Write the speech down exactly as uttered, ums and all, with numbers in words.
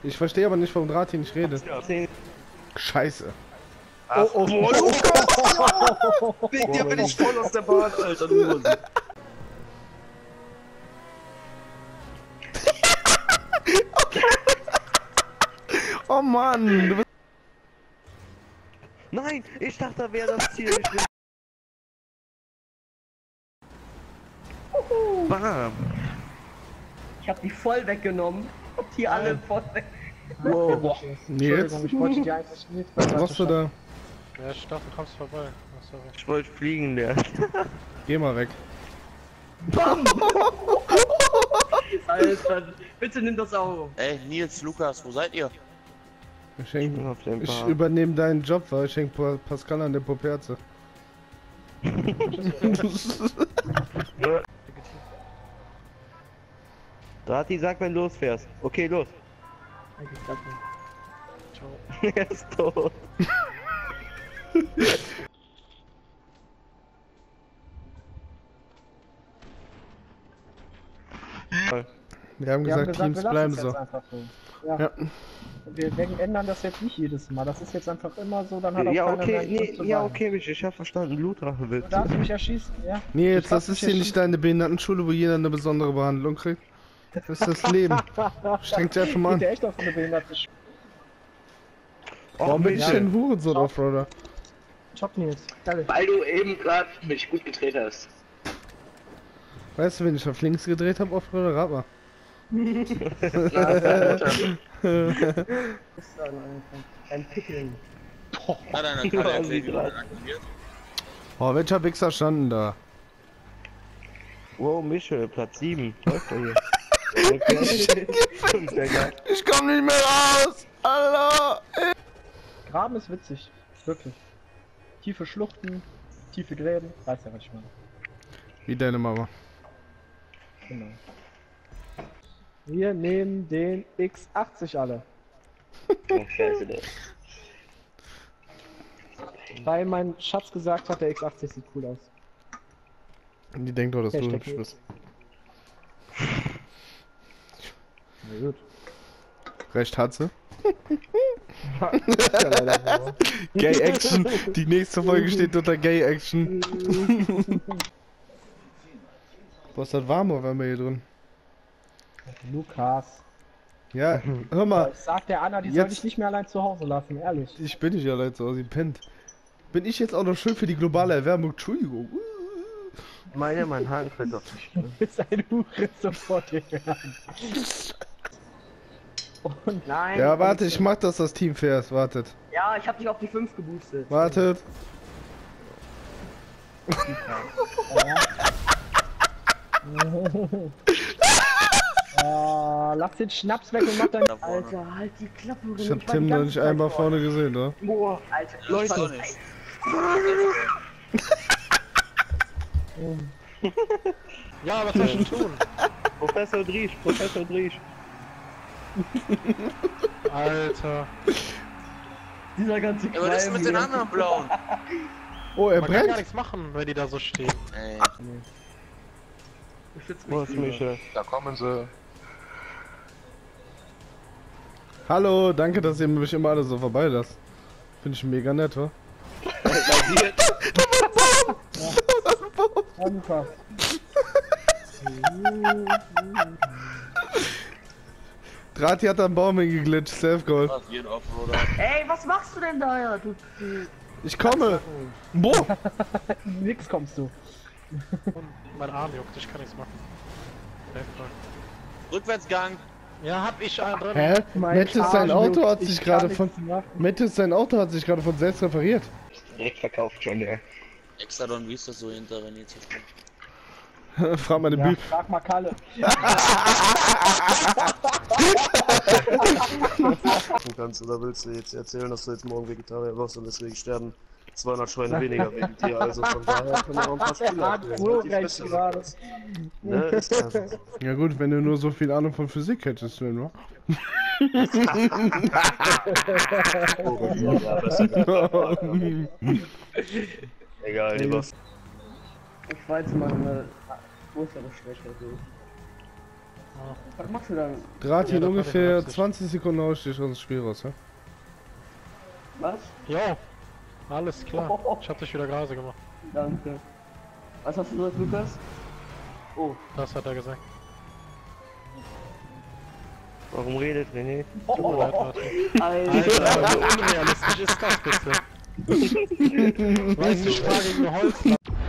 Ich verstehe aber nicht, warum Drati nicht redet. Scheiße. Ach, oh, oh, oh, oh. Wegen dir bin ich voll aus der Bahn, Alter, du Hose. Oh Mann, du bist... Nein, ich dachte, da wäre das Ziel. Ich bin... Bam. Ich hab die voll weggenommen. Und die alle voll weg. Wow. Boah. Nils, Ich wollte die eigentlich nicht. was machst du da? Ja, ich dachte, du kommst vorbei. Ach, sorry. Ich wollte fliegen, der. Geh mal weg. Bam! Alter, bitte nimm das Auto. Ey, Nils, Lukas, wo seid ihr? Ich, schenk, auf dem ich Bar. übernehme deinen Job, weil ich schenk Pa- Pascal an der Poperze. Drati, sag, wenn du losfährst. Okay, los. Ciao. Er ist tot. Wir haben Wir haben gesagt, gesagt, Teams wir lassen bleiben es so. jetzt einfach so. Ja. Ja. Wir wir ändern das jetzt nicht jedes Mal. Das ist jetzt einfach immer so, dann hat auch Ja, keiner mehr okay, einen Grund nee, zu ja, weinen. okay, ich, ich hab verstanden. Blutrache willst Du darfst mich erschießen, ja? Nils, Ich das darf ist mich hier nicht deine Behindertenschule, wo jeder eine besondere Behandlung kriegt. Das ist das Leben. Streng dich einfach mal Geht an. der echt auf eine behinderte Sch... Warum bin ich denn Hurensohn auf, Roder? Chock Nils. Geil. Weil du eben gerade mich gut gedreht hast. Weißt du, wenn ich auf links gedreht habe, Offroader, rat mal. Das ist ein, ein Pickeln. Hat einer gerade erklärt, wie man das aktiviert? Oh, welcher Wichser standen da? Wow, Michel, Platz sieben. Läuft doch hier. Ich komm nicht mehr raus! Hallo! Graben ist witzig. Wirklich. Tiefe Schluchten, tiefe Gräben. Weiß ja, was ich meine. Wie deine Mama. Genau. Wir nehmen den X achtzig alle. Oh, scheiße, der. Weil mein Schatz gesagt hat, der X achtzig sieht cool aus. Die denkt doch, dass du Hashtag hübsch bist. Na gut. Recht hat sie. Ist ja leider so. Gay Action. Die nächste Folge steht unter Gay Action. Boah, ist das warm auf einmal hier drin. Lukas. Ja, hör mal. Ich sag der Anna, die soll Jetzt- dich nicht mehr allein zu Hause lassen, ehrlich. Ich bin nicht allein zu Hause, sie pennt. Bin ich jetzt auch noch schön für die globale Erwärmung? Entschuldigung. Meine, mein Haken fällt auf dich. Du bist ein Hure sofort hier rein. Und nein. Ja, warte, ich mach, dass das Team fair ist. Wartet. Ja, ich hab dich auf die fünf geboostet. Wartet. Oh, lass den Schnaps weg und mach dann. Da vorne. Alter, halt die Klappe. Ich hab Tim noch nicht einmal vorne gesehen, oder? Boah, Alter, Leute. Leute. Nicht. Ja, was soll ich denn tun? Professor Driesch, Professor Driesch. Alter. Dieser ganze Ja, was ist mit den hier. anderen Blauen? Oh, er Man kann gar brennt. nichts machen, wenn die da so stehen. Ey, Beschützt Wo mich ist lieber. Michel? Da kommen sie. Hallo, danke, dass ihr mich immer alle so vorbei lasst. Finde ich mega nett, wa? Ja, Lukas. Drati hat am Baum hingeglitscht, Self-Goal. was geht Offroader? Ey, was machst du denn da, ja? Du, du. Ich komme! Boah! Nix kommst du. Und mein Arm juckt, ich kann nichts machen. Einfach. Rückwärtsgang. Ja, hab ich einen drin. Hä? Mein Mattis, sein Arsch Auto juckt, hat ich sich kann gerade nichts von... machen. Mattis, sein Auto hat sich gerade von selbst repariert. Direkt verkauft schon, der. Extradon, wie ist das so hinter René zu stehen? Frag mal den Ja, Büb. frag mal Kalle. Kannst oder willst du jetzt erzählen, dass du jetzt morgen Vegetarier wirst und deswegen sterben zweihundert Schweine weniger wegen dir, also von daher können wir auch ein paar Spiele Er hat abnehmen, so die recht Fresse gerade. sind. Ne, ist einfach so. Ja gut, wenn du nur so viel Ahnung von Physik hättest, wenn du. Oh, ja, besser gesagt. Egal, lieber. Ich weiß mal eine größere Schwäche. So. Was machst du dann? Draht Ja, in das ungefähr war die zwanzig Sekunden ausstich aus dem Spiel raus, ja? Was? Jo, alles klar. Ich hab dich wieder Grase gemacht. Danke. Was hast du gesagt, Lukas? Oh. Das hat er gesagt. Warum redet René? Tut mir leid, Martin. Alter. Alter, wie unrealistisch ist das bitte? Weißt du, ich fahre gegen eine Holzlatte.